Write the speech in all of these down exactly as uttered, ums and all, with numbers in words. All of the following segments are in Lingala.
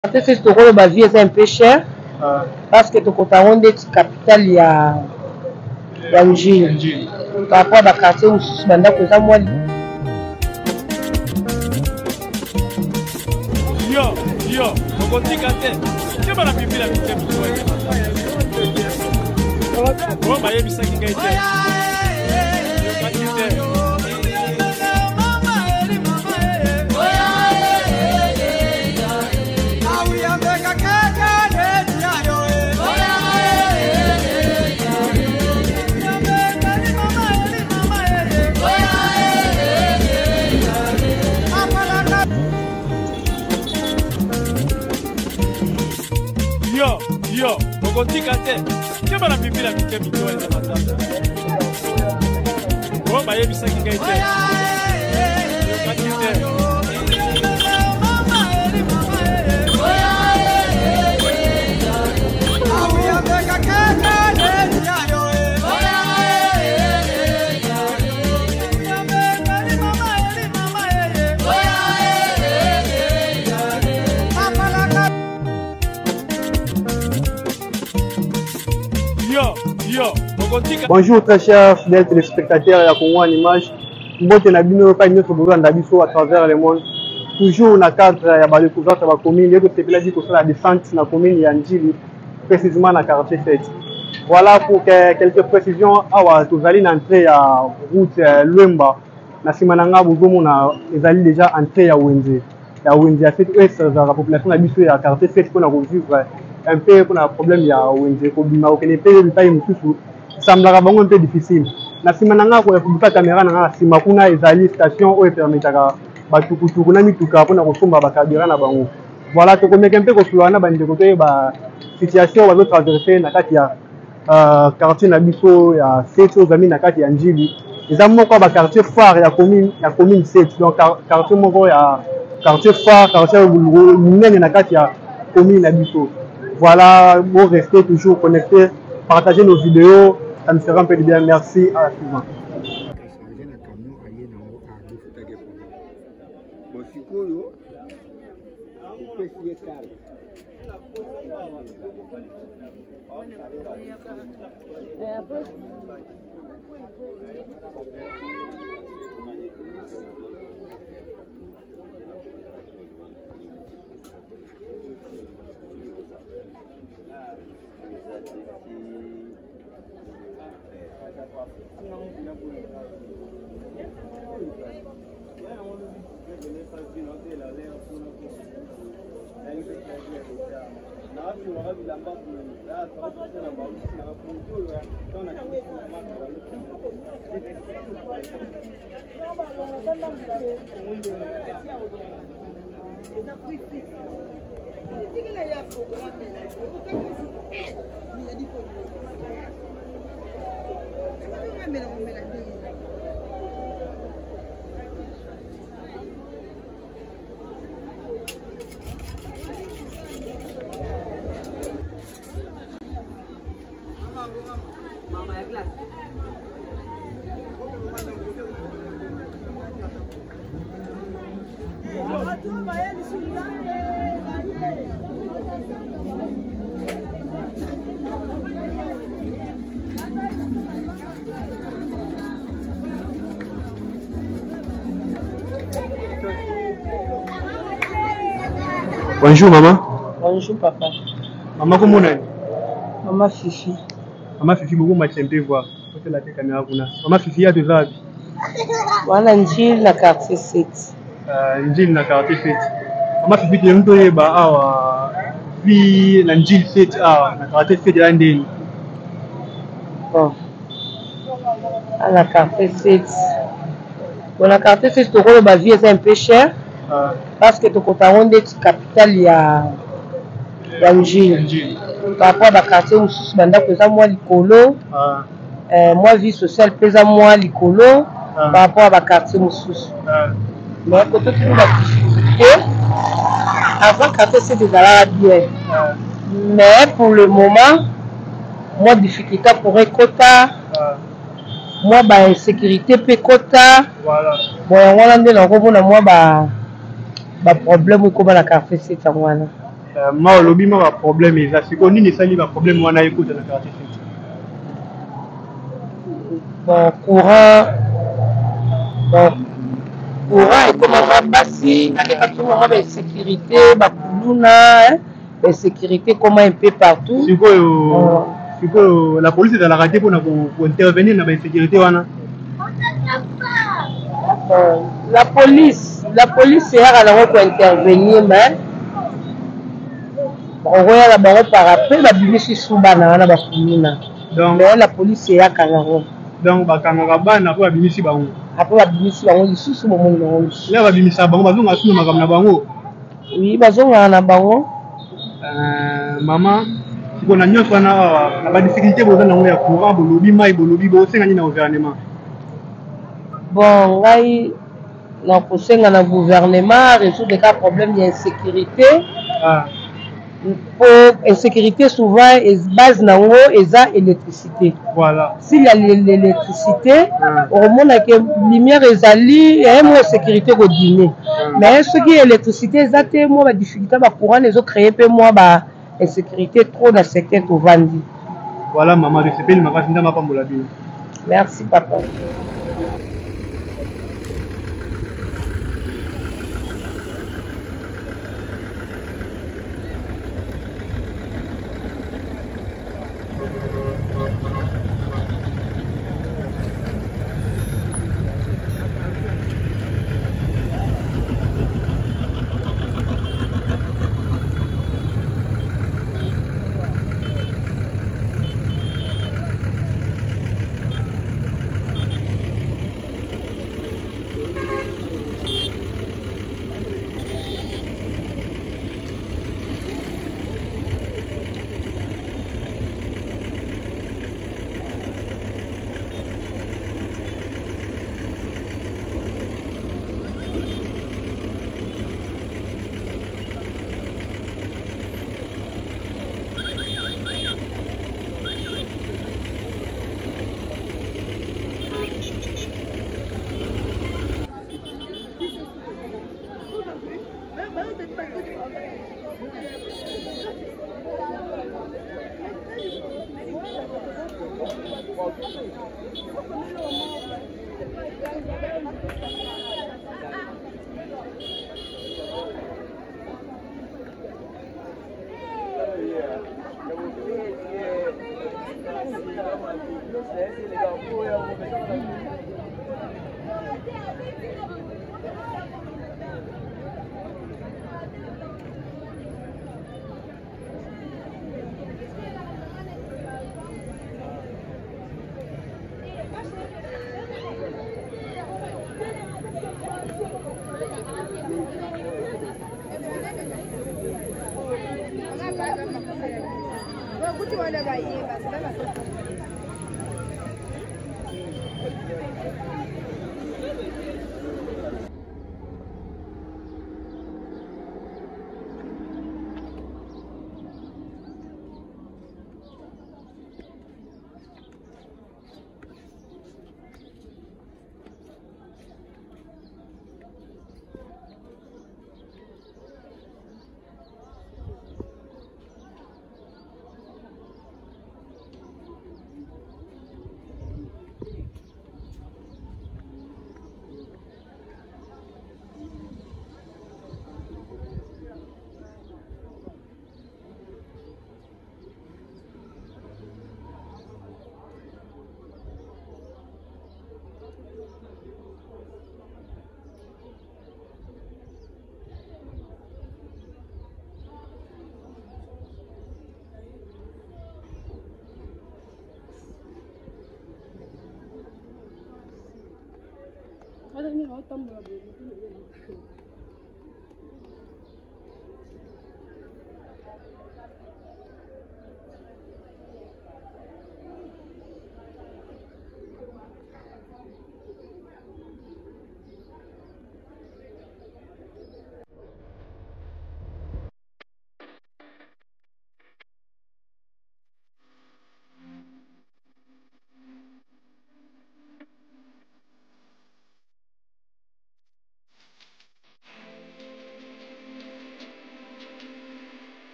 C'est que la vie est un peu chère Ah. parce que tu as des capital il y a un Njili par rapport à la quartier où je suis maintenant que ça moi yo yo on continue à faire que va la pipi la pipi on va y bisa qui gagne yo yo okotika te ke bana pipi la pipi mito eza matata o ba yebisaki ngai te Bonjour très chers fidèles téléspectateurs et à Congo en image. Mbote na bino pa notre programme d'Abisso à travers le monde. Toujours na cadre ya ba découverte ba commune et que c'est plaisir pour la descente na commune ya Njili précisément na quartier sept. Voilà pour que, quelques précisions awa tozali na entrée ya route Lwemba na simananga bozomo na ezali déjà entrée ya Wenze. Ya Wenze ya cette ouest la population na biso ya quartier sept pour na vivre un peu pour un problème ya Wenze ko bima ko ne paye le paye mususu semblera bango un peu difficile. Na simananga ko ya caméra na sima kuna ezali station o permetaka batukutuku na mituka pona ko somba bakabira na bango. Voilà to komeka un peu ko sulana ba ndeko to ba situation ba traverser na kati ya euh quartier na biso ya sept aux amis na kati ya Njili. Ezamo ko ba quartier phare ya commune ya commune sept donc quartier moko ya quartier phare quartier munene na kati ya commune na biso. Voilà, bon restez toujours connectés, partagez nos vidéos, ça me fera un peu de bien. Merci, à la suivante. Bonjour maman. Bonjour papa. Maman comment on est? Maman Fifi. Maman Fifi beaucoup m'a tienté voir. Parce que la caméra kuna. Maman Fifi a déjà vu. Voilà Njili na quartier sept. Euh Njili na quartier sept. Maman Fifi tu nto yeba awa vi na Njili sept awa na quartier sept ya ndeni. Bon. À la quartier sept. Bon la quartier sept to ko ba vie est un peu cher. Ah. Parce que tu as des capital il y a un Njili par rapport à la quartier où je suis maintenant que ça moi l'icolo moi vie sociale pesa moi l'icolo par rapport à la quartier où je suis mais quand tu as la difficulté avant quartier c'est des galères bien mais pour le moment moi difficulté pour un quota moi bah insécurité pe quota voilà bon on a des gens moi bah ba problème comme la café c'est ça voilà ma olobi ma ba problème eza siko nini sali ba problème wana écoute na quartier sud. Bon courant bon courant et comment va basi avec tout moment de sécurité ba kuluna et sécurité comment un peu partout siko yo siko la police est à la raté pour pour intervenir dans la sécurité wana. Bon, la police la police est à la pour intervenir mais on voit la barre par après la bimisi soubana na ba kuluna. Donc mais la police est à Kanaro. Donc bakangaka bana po babimisi bango après babimisi bango lisusu bomoni bango là babimisa bango bazonga suna makambo na bango oui bazonga na bango mama siko na nyonso wana na badifficulté boza nango ya courant bolobi mai bolobi bosengani na gouvernement. Bon ngai na kosenga na gouvernement résoudre cas problème d'insécurité. Ah. Pour insécurité souvent est base nango eza électricité. Voilà. S'il y a l'électricité, on remonte que lumière ezali et moi sécurité ko dîner. Mais ce qui est électricité ezate moi ba difficulté ba courant les autres créer pe moi ba insécurité trop dans secteur au vandi. Voilà maman, je sais pas le makasi ndama pambola bien. Merci papa.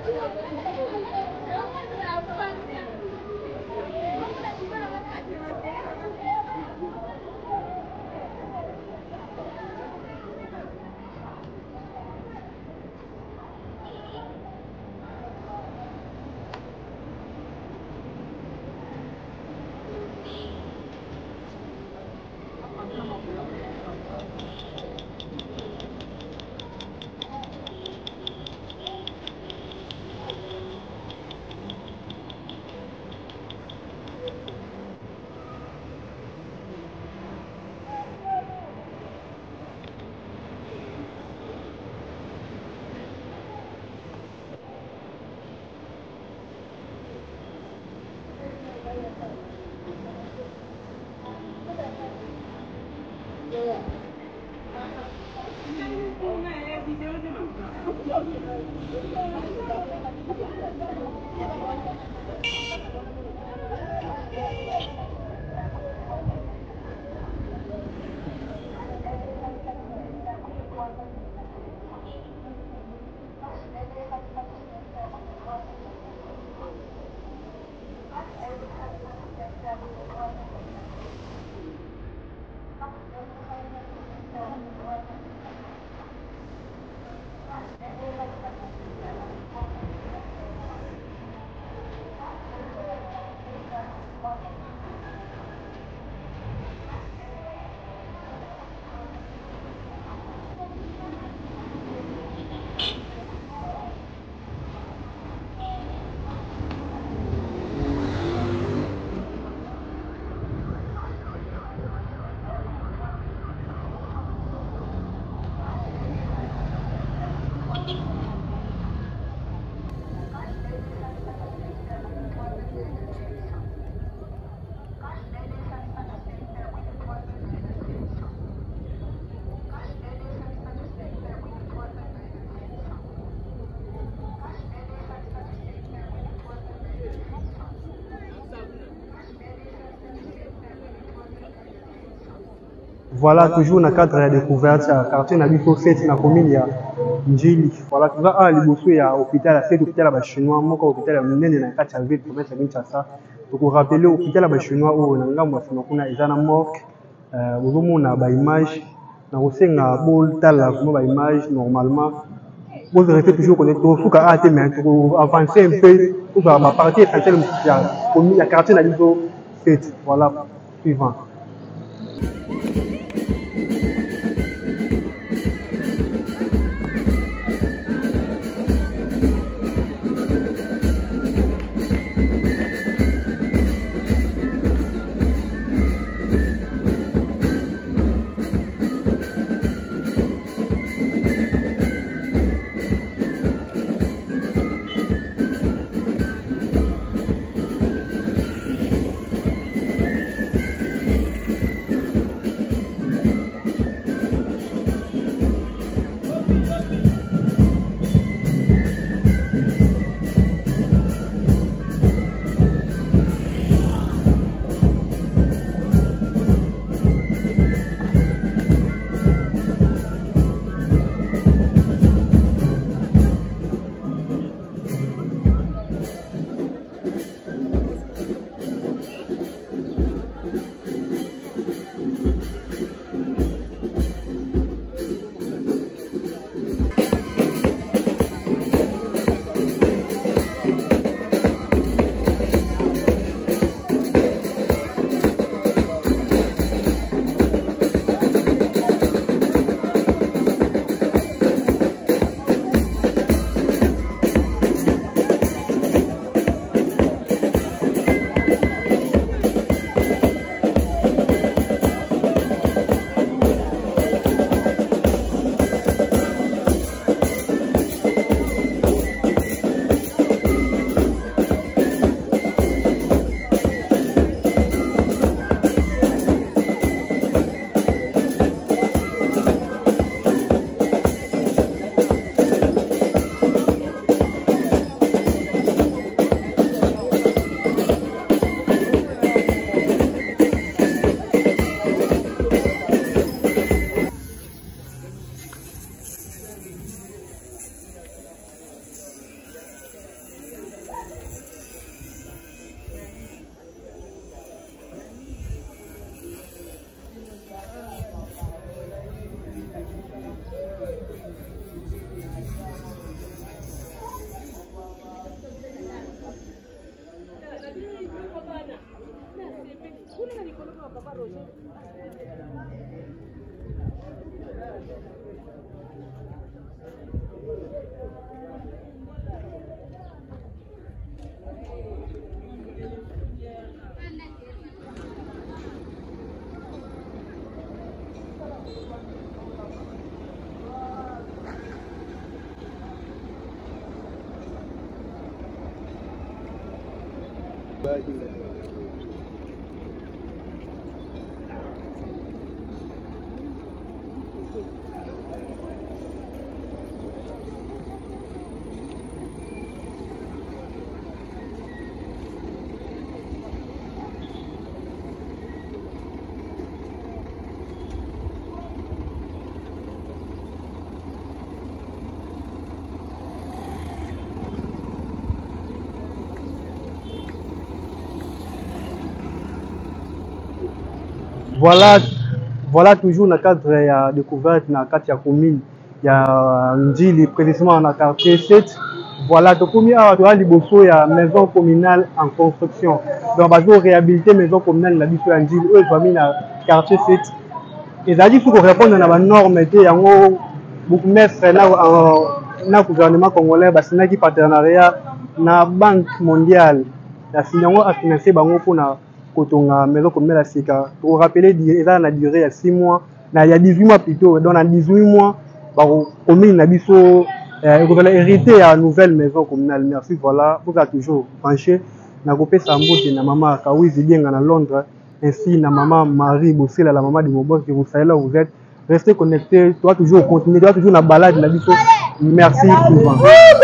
Voilà, toujours dans le cadre de la découverte, quartier Nabiso sept na commune ya Njili. Voilà, tout ça, il y a l'hôpital, c'est l'hôpital chinois, moi, l'hôpital Munene na kati ya ville province ya Kinshasa. Donc, vous rappelez l'hôpital chinois où on a ngambo kuna ezana morgue, euh, vous avez ba image, na osenga bol tala comme ba image normalement. Vous restez toujours connecté, faut qu'à atte mais pour avancer un peu, pour ba partie essentielle ya commune ya quartier Nabiso sept. Voilà, suivant. Voilà, voilà toujours dans le cadre de découverte dans le cadre de la commune. Il y a Ndjili, précisément dans le quartier sept. Voilà, donc il y a une maison communale en construction. Donc, on va réhabiliter la maison communale dans le Ndjili, eux, ils sont mis dans le quartier sept. Et ça dit qu'il faut répondre à la norme, il y a beaucoup de maîtres dans le gouvernement congolais, c'est un partenariat dans la Banque mondiale. Il y a financé pour quand on a maison comme la Sika, pour rappeler, il a duré il y a six mois, il y a dix-huit mois plutôt, dans dix-huit mois, on a hérité à une nouvelle maison communale. Merci, voilà, vous avez toujours penché. Na gopé Sambo, na maman Kawizi bien à Londres, ainsi na maman Marie Bossela, la maman de Mobos, que vous savez là où vous êtes. Restez connectés, toi toujours continuer, toi toujours la balade, la biso. Merci souvent.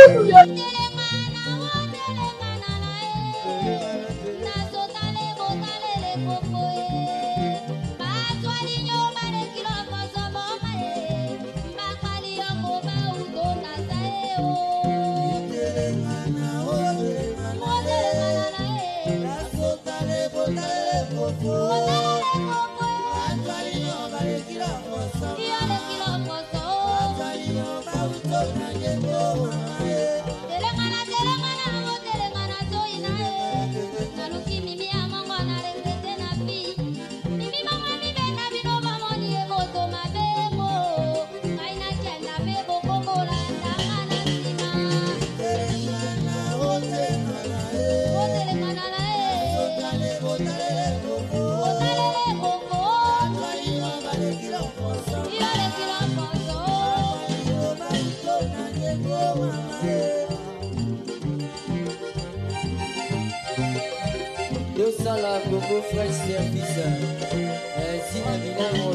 Sala Gogo Fresh Service, Zina Milano.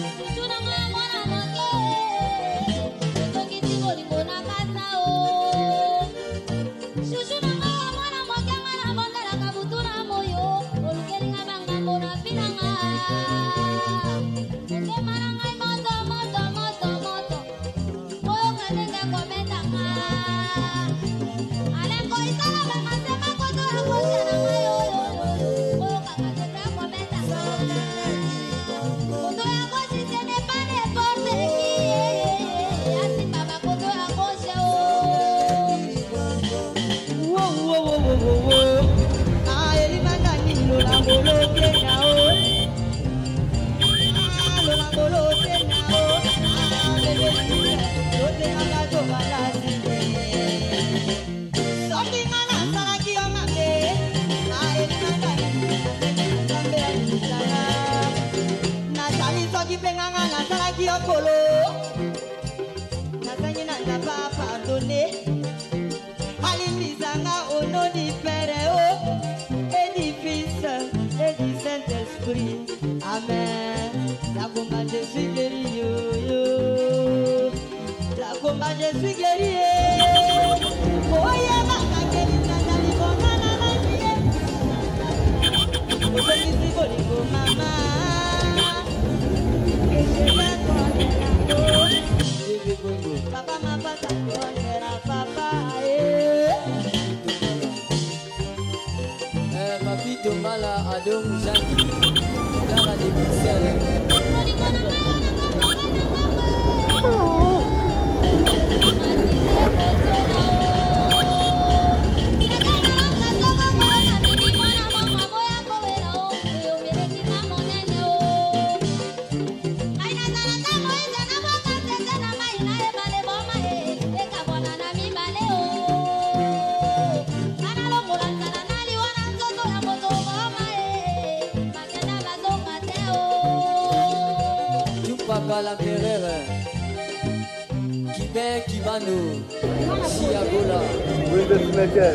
Amen. La combat, je suis guéri, yo, yo. La combat, je suis guéri. Oh, yeah, ma guéri, Nathalie, bon, maman, oh, je suis guéri, bon, maman. Et je viens de papa, ma pata, papa, eh. Eh, ma fille Tomala, Ado Moujani. Dans la dépucelle. Oh, Papa l'empereur Kibé Kibano Chiagola Windows Maker.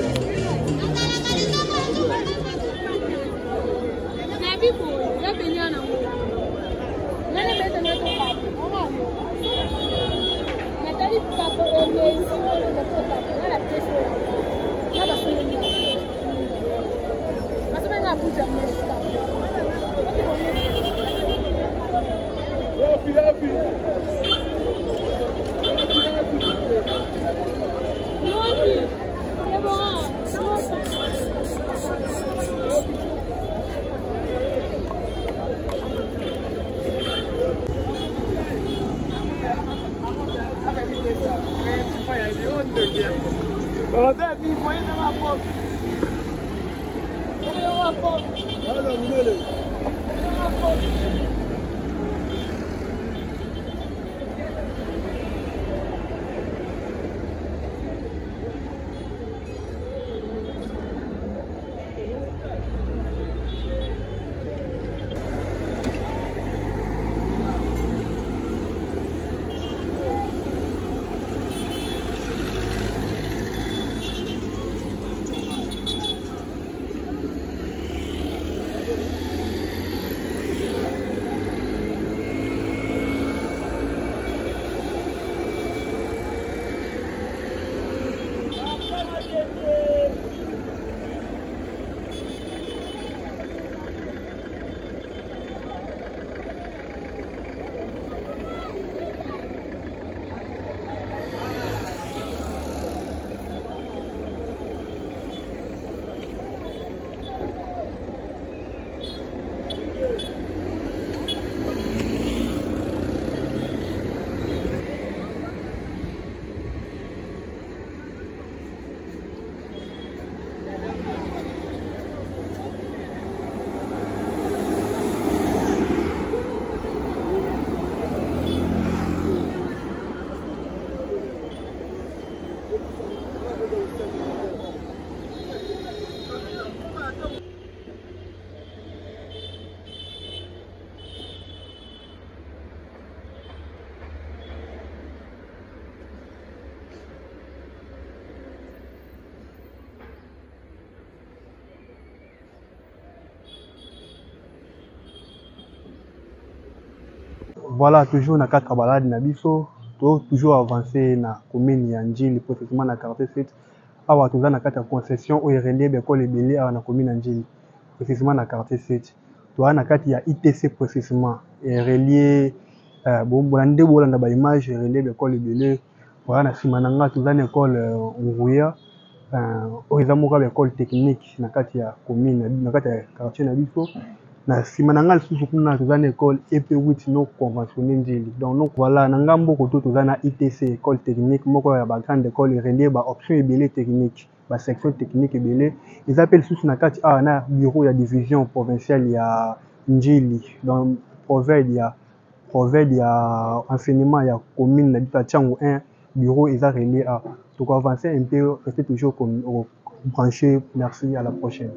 Voilà, toujours na quatre balades na biso, toujours avancé na commune ya Njili, précisément na quartier sept. Awa toza na kati ya concession oyo relié bekole ebele awa na commune ya Njili, précisément na quartier sept. Toza na kati ya I T C précisément, et relié euh bon bolande bolanda ba image relié bekole ebele. Voilà na sima na nga toza na école Nguya, euh oyo eza moko ya école technique na kati ya commune na kati ya quartier na biso. Na sima na nga lisusu kuna toza na école E P huit non conventionnelle Njili. Donc donc voilà na ngambo koto toza na I T C école technique moko ya ba grande école relié ba option ebele technique, ba section technique ebele. Ils appellent lisusu na kati a na bureau ya division provinciale ya Njili. Donc province ya province ya enseignement ya commune na Bita Tchango un bureau ils a relié à. Donc avancer un peu, rester toujours comme branché. Merci, à la prochaine.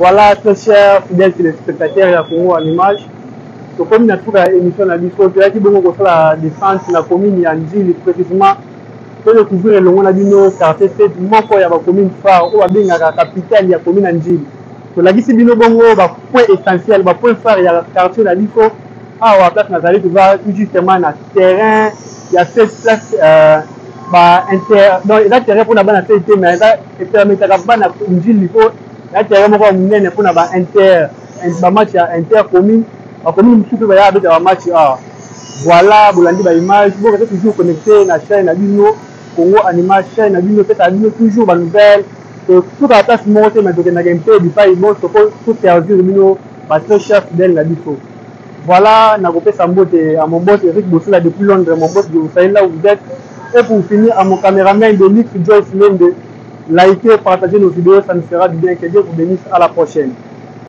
Voilà, très chers fidèles téléspectateurs et à Congo en image. Donc, comme nous avons fait l'émission de Bisso, nous avons fait la défense de la commune de Njili, précisément, pour découvrir le monde de nos quartiers, c'est la commune phare, ou la capitale de la commune de Njili. Donc, la Gissi Bino Bongo, le point essentiel, le point phare, il y a le quartier de Bisso, à la place Nazaré, tu vas justement dans le terrain, il y a cette place. Euh, Bah, inter, donc, il y a terrain pour la banane, mais là, il y a terrain pour la banane, il y a terrain pour la banane, pour la inter, un match inter-commune, la commune, surtout, il y a un match, voilà, vous l'avez dit, l'image, vous êtes toujours connecté, la chaîne, la Bino, Congo Animage, chaîne, la Bino, la Bino, toujours, la nouvelle, toute la place montée, mais donc, il y a un gameplay, du pays, bon, tout perdu, le Bino, la très chère fidèle, la Bino. Voilà, on a coupé sa mbote à mon boss, Eric Bossela, depuis Londres, mon boss, vous savez là où vous êtes. Et pour finir, à mon caméraman de Nick Joyce, de liker, partager nos vidéos, ça nous fera du bien. Que Dieu vous bénisse. À la prochaine.